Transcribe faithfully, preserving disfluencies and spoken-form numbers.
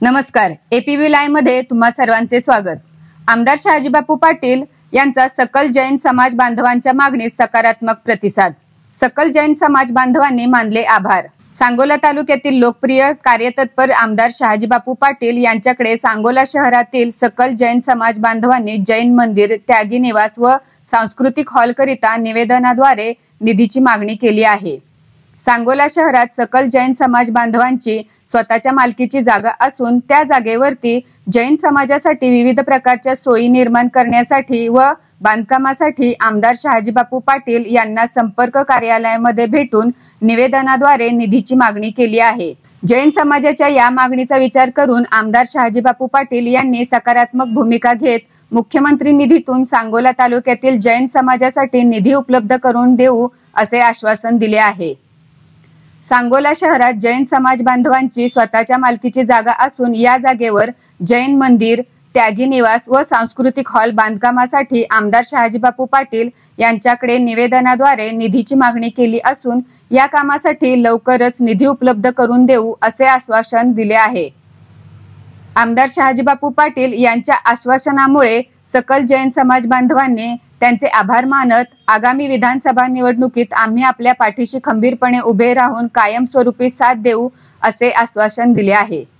नमस्कार, APV live मध्ये तुम्हा सर्वांचे स्वागत। आमदार शहाजीबापू पाटील यांचा सकल जैन समाज बांधवांच्या मागणीस सकारात्मक प्रतिसाद। सकल जैन समाज बांधवांनी मानले आभार। सांगोला तालुक्यातील लोकप्रिय कार्यतत्पर आमदार शहाजीबापू पाटील यांच्याकडे सांगोला शहरातील सकल जैन समाज बांधवांनी जैन मंदिर, त्यागी निवास व सांस्कृतिक हॉल करिता निवेदनाद्वारे निधीची मागणी केली आहे। सांगोला शहरात सकल जैन समाज बांधवांची स्वतःच्या मालकीची जागा असून त्या जागेवरती जैन समाजासाठी विविध प्रकारच्या सोयी निर्माण करण्यासाठी व बांधकामासाठी आमदार शहाजीबापू पाटील यांना संपर्क कार्यालयामध्ये भेटून निवेदनाद्वारे निधीची मागणी केली आहे। जैन समाजाच्या या मागणीचा विचार करून आमदार शहाजीबापू पाटील यांनी सकारात्मक भूमिका घेत मुख्यमंत्री निधीतून सांगोला तालुक्यातील जैन समाजासाठी निधी उपलब्ध करून देऊ असे आश्वासन दिले आहे। सांगोला शहरात जैन समाज बांधवांची स्वतःच्या मालकीची जागा असून या जागेवर जैन मंदिर, त्यागी निवास व सांस्कृतिक हॉल बांधकामासाठी आमदार शहाजीबापू पाटील यांच्याकडे निवेदनाद्वारे निधीची मागणी केली असून या कामासाठी लवकरच निधी उपलब्ध करून देऊ असे आश्वासन दिले आहे। आमदार शहाजीबापू पाटील यांच्या आश्वासनामुळे सकल जैन समाज बांधवांनी त्यांचे आभार मानत आगामी विधानसभा निवडणुकीत आम्ही आपल्या पाठीशी खंबीरपणे उभे राहून कायमस्वरूपी साथ देऊ असे आश्वासन दिले आहे।